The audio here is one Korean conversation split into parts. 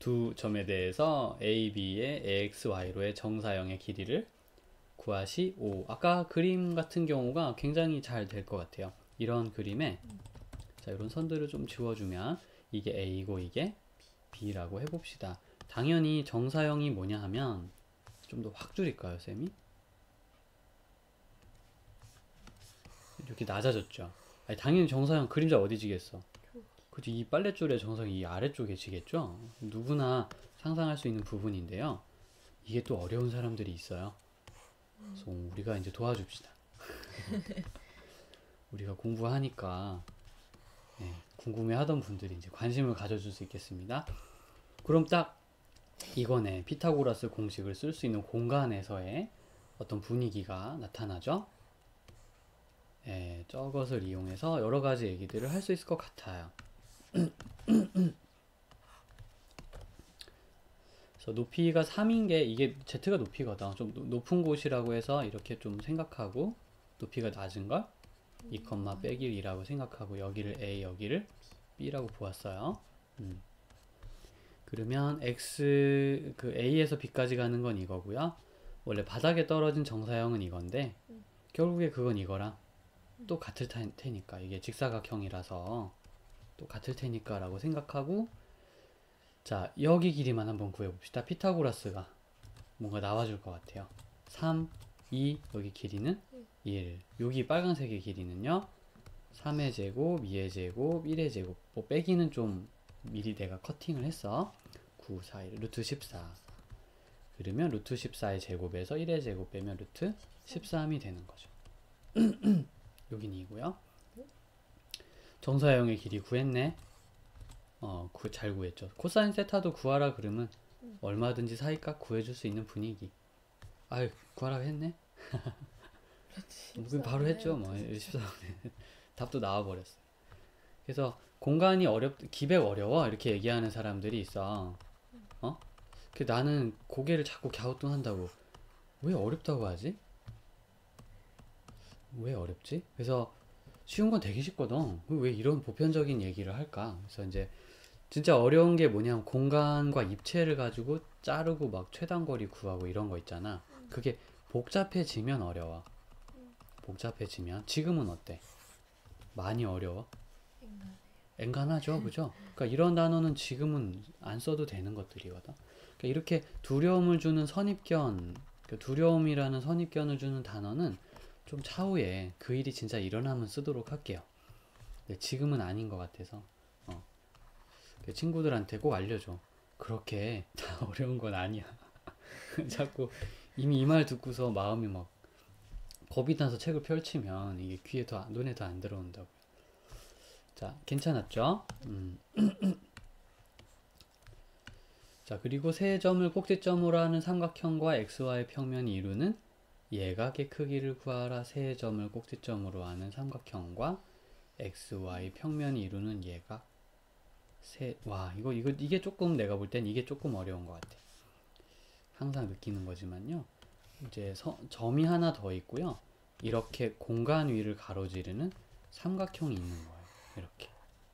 두 점에 대해서 A, B의 AX, Y로의 정사형의 길이를 구하시오. 아까 그림 같은 경우가 굉장히 잘 될 것 같아요. 이런 그림에 자, 이런 선들을 좀 지워주면 이게 A고 이게 B라고 해봅시다. 당연히 정사형이 뭐냐 하면 좀 더 확 줄일까요, 쌤이? 이렇게 낮아졌죠. 아니, 당연히 정사형 그림자 어디 지겠어? 그치, 이 빨랫줄의 정사형이 이 아래쪽에 지겠죠? 누구나 상상할 수 있는 부분인데요. 이게 또 어려운 사람들이 있어요. 그래서 우리가 이제 도와줍시다. 우리가 공부하니까 네, 궁금해하던 분들이 이제 관심을 가져줄 수 있겠습니다. 그럼 딱 이거네, 피타고라스 공식을 쓸 수 있는 공간에서의 어떤 분위기가 나타나죠. 예, 저것을 이용해서 여러 가지 얘기들을 할 수 있을 것 같아요. 그래서 높이가 3인 게 이게 Z가 높이거든. 좀 높은 곳이라고 해서 이렇게 좀 생각하고 높이가 낮은 걸 2, 빼기 2라고 생각하고 여기를 A, 여기를 B라고 보았어요. 그러면 X, 그 A에서 B까지 가는 건 이거고요. 원래 바닥에 떨어진 정사형은 이건데 결국에 그건 이거랑 또 같을 테니까 이게 직사각형이라서 또 같을 테니까 라고 생각하고 자, 여기 길이만 한번 구해봅시다. 피타고라스가 뭔가 나와줄 것 같아요. 3, 2, 여기 길이는 1. 여기 빨간색의 길이는요. 3의 제곱, 2의 제곱, 1의 제곱. 뭐 빼기는 좀 미리 내가 커팅을 했어. 9, 4, 1, 루트 14. 그러면 루트 14의 제곱에서 1의 제곱 빼면 루트 13이 되는 거죠. 여긴 2고요. 정사형의 길이 구했네. 잘 구했죠. 코사인 세타도 구하라 그러면 얼마든지 사이값 구해줄 수 있는 분위기. 아유, 구하라고 했네. 그럼 바로 했죠. 뭐 14분에 답도 나와버렸어요. 그래서 공간이 기백 어려워 이렇게 얘기하는 사람들이 있어. 나는 고개를 자꾸 갸우뚱한다고. 왜 어렵다고 하지? 왜 어렵지? 그래서 쉬운 건 되게 쉽거든. 왜 이런 보편적인 얘기를 할까? 그래서 이제 진짜 어려운 게 뭐냐면 공간과 입체를 가지고 자르고 막 최단거리 구하고 이런 거 있잖아. 그게 복잡해지면 어려워. 복잡해지면. 지금은 어때? 많이 어려워? 엔간하죠, 그죠? 그러니까 이런 단어는 지금은 안 써도 되는 것들이거든. 그러니까 이렇게 두려움을 주는 선입견, 두려움이라는 선입견을 주는 단어는 좀 차후에 그 일이 진짜 일어나면 쓰도록 할게요. 지금은 아닌 것 같아서 친구들한테 꼭 알려줘. 그렇게 다 어려운 건 아니야. 자꾸 이미 이 말 듣고서 마음이 막 겁이 나서 책을 펼치면 이게 눈에 더 안 들어온다고. 자, 괜찮았죠? 자, 그리고 세 점을 꼭지점으로 하는 삼각형과 xy 평면이 이루는 예각의 크기를 구하라. 세 점을 꼭지점으로 하는 삼각형과 xy 평면이 이루는 예각. 이게 조금 내가 볼 땐 이게 조금 어려운 것 같아. 항상 느끼는 거지만요. 이제 점이 하나 더 있고요. 이렇게 공간 위를 가로지르는 삼각형이 있는 거예요. 이렇게.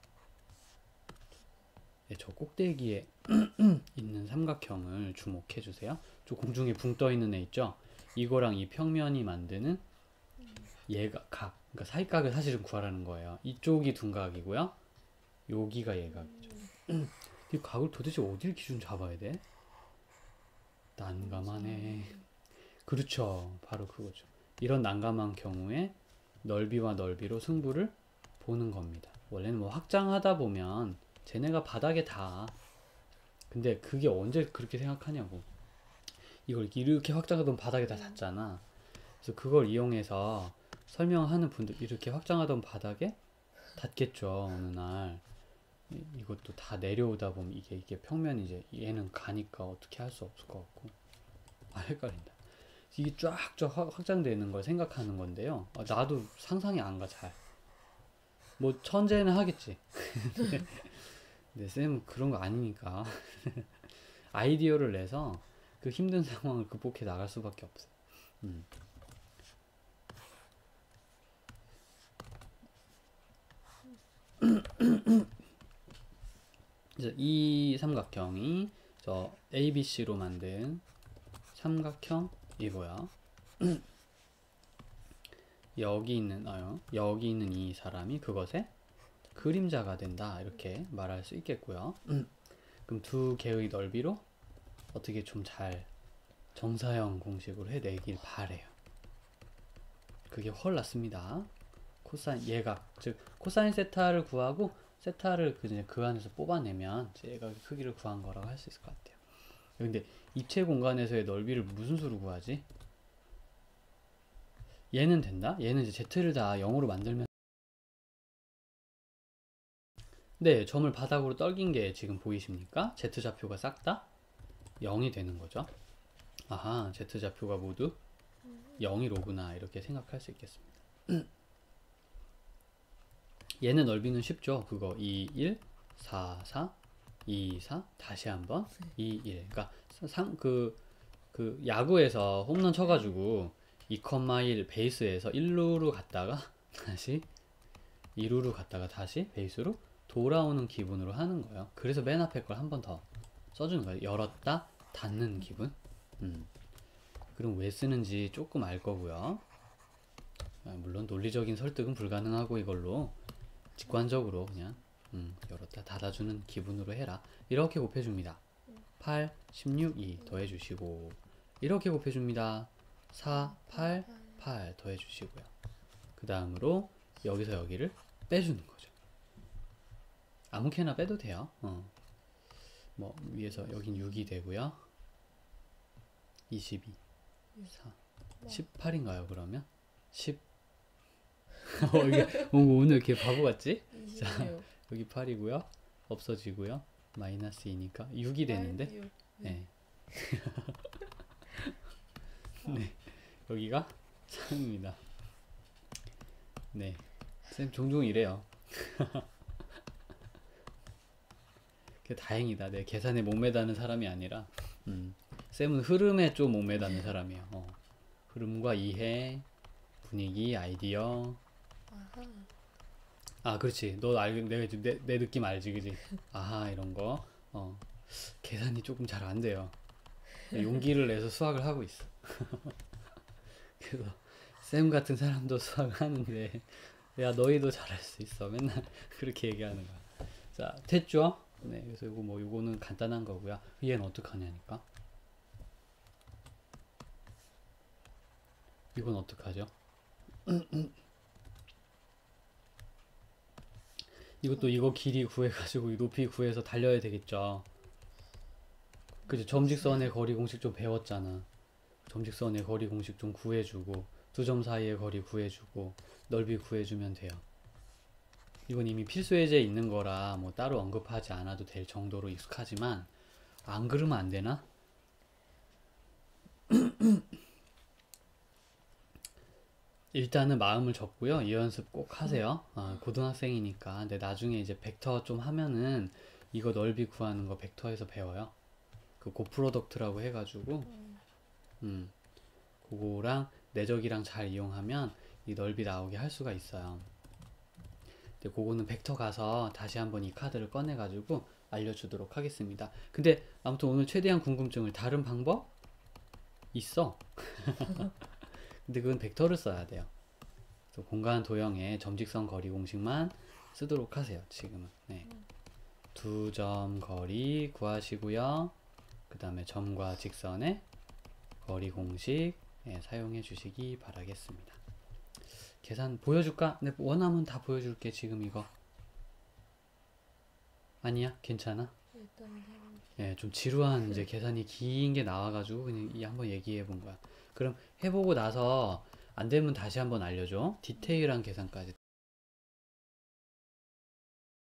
네, 저 꼭대기에 있는 삼각형을 주목해 주세요. 저 공중에 붕 떠 있는 애 있죠? 이거랑 이 평면이 만드는 그러니까 사이각을 사실은 구하라는 거예요. 이쪽이 둔각이고요. 여기가 예각이죠. 이 각을 도대체 어딜 기준 잡아야 돼? 난감하네. 그렇죠. 바로 그거죠. 이런 난감한 경우에 넓이와 넓이로 승부를 보는 겁니다. 원래는 뭐 확장하다 보면 쟤네가 바닥에 닿아. 근데 그게 언제 그렇게 생각하냐고. 이걸 이렇게 확장하던 바닥에 다 닿잖아. 그래서 그걸 이용해서 설명하는 분들 이렇게 확장하던 바닥에 닿겠죠. 어느 날. 이것도 다 내려오다 보면 이게 평면이 이제 얘는 가니까 어떻게 할 수 없을 것 같고. 헷갈린다. 이게 쫙쫙 확장되는 걸 생각하는 건데요. 나도 상상이 안 가, 잘. 뭐, 천재는 하겠지. 근데 쌤은 그런 거 아니니까. 아이디어를 내서 그 힘든 상황을 극복해 나갈 수밖에 없어요. 이 삼각형이 저 ABC로 만든 삼각형이고요. 여기 있는 이 사람이 그것의 그림자가 된다. 이렇게 말할 수 있겠고요. 그럼 두 개의 넓이로 어떻게 좀 잘 정사형 공식으로 해내길 바래요. 그게 훨 낫습니다. 코사인 예각, 즉 코사인 세타를 구하고 세타를 그 안에서 뽑아내면 예각의 크기를 구한 거라고 할 수 있을 것 같아요. 근데 입체 공간에서의 넓이를 무슨 수로 구하지? 얘는 된다? 얘는 이제 z를 다 0으로 만들면 네, 점을 바닥으로 떨긴 게 지금 보이십니까? z좌표가 싹 다 0이 되는 거죠. 아하, z좌표가 모두 0이 로구나 이렇게 생각할 수 있겠습니다. 얘는 넓이는 쉽죠. 그거 2, 1, 4, 4, 2, 4 다시 한번 2, 1. 그러니까 그 야구에서 홈런 쳐가지고 2,1 베이스에서 1루로 갔다가 다시 2루로 갔다가 다시 베이스로 돌아오는 기분으로 하는 거예요. 그래서 맨 앞에 걸 한 번 더 써주는 거예요. 열었다 닫는 기분. 그럼 왜 쓰는지 조금 알 거고요. 물론 논리적인 설득은 불가능하고 이걸로 직관적으로 그냥 열었다 닫아주는 기분으로 해라. 이렇게 곱해줍니다. 8, 16, 2 더해주시고 이렇게 곱해줍니다. 4, 8, 8 더해주시고요. 그 다음으로 여기서 여기를 빼주는 거죠. 아무렇게나 빼도 돼요. 뭐 위에서 여긴 6이 되고요. 22, 4, 18인가요 그러면? 10 이게 오늘 이렇게 바보 같지? 자, 여기 8이고요. 없어지고요. 마이너스 2니까 6이 되는데. 네. 네. 여기가 3입니다. 네. 쌤 종종 이래요. 다행이다. 내 계산에 못 매다는 사람이 아니라 쌤은 흐름에 좀 못 매다는 사람이에요. 흐름과 이해, 분위기, 아이디어. 아, 그렇지. 너 내가 내 느낌 알지, 그지? 아하, 이런 거. 계산이 조금 잘 안 돼요. 용기를 내서 수학을 하고 있어. 그래서 쌤 같은 사람도 수학을 하는데, 야, 너희도 잘할 수 있어. 맨날 그렇게 얘기하는 거야. 자, 됐죠? 네, 그래서 요거는 간단한 거고요. 얘는 어떡하냐니까. 이건 어떡하죠? 이것도 이거 길이 구해가지고 이 높이 구해서 달려야 되겠죠. 그치? 점직선의 거리 공식 좀 배웠잖아. 점직선의 거리 공식 좀 구해주고 두 점 사이의 거리 구해주고 넓이 구해주면 돼요. 이건 이미 필수 예제에 있는 거라 뭐 따로 언급하지 않아도 될 정도로 익숙하지만 안 그러면 안 되나? 일단은 마음을 접고요. 이 연습 꼭 하세요. 고등학생이니까. 근데 나중에 이제 벡터 좀 하면은 이거 넓이 구하는 거 벡터에서 배워요. 그 고프로덕트라고 해가지고 그거랑 내적이랑 잘 이용하면 이 넓이 나오게 할 수가 있어요. 근데 그거는 벡터 가서 다시 한번 이 카드를 꺼내가지고 알려주도록 하겠습니다. 근데 아무튼 오늘 최대한 궁금증을 다른 방법? 있어. 근데 그건 벡터를 써야 돼요. 그래서 공간 도형의 점직선 거리 공식만 쓰도록 하세요. 지금은. 네. 두 점 거리 구하시고요. 그 다음에 점과 직선의 거리 공식 사용해 주시기 바라겠습니다. 계산 보여줄까? 네, 원하면 다 보여줄게. 지금 이거 아니야? 괜찮아? 예, 좀 지루한 이제 계산이 긴 게 나와가지고 그냥 한번 얘기해 본 거야. 그럼 해보고 나서 안 되면 다시 한번 알려줘. 디테일한 계산까지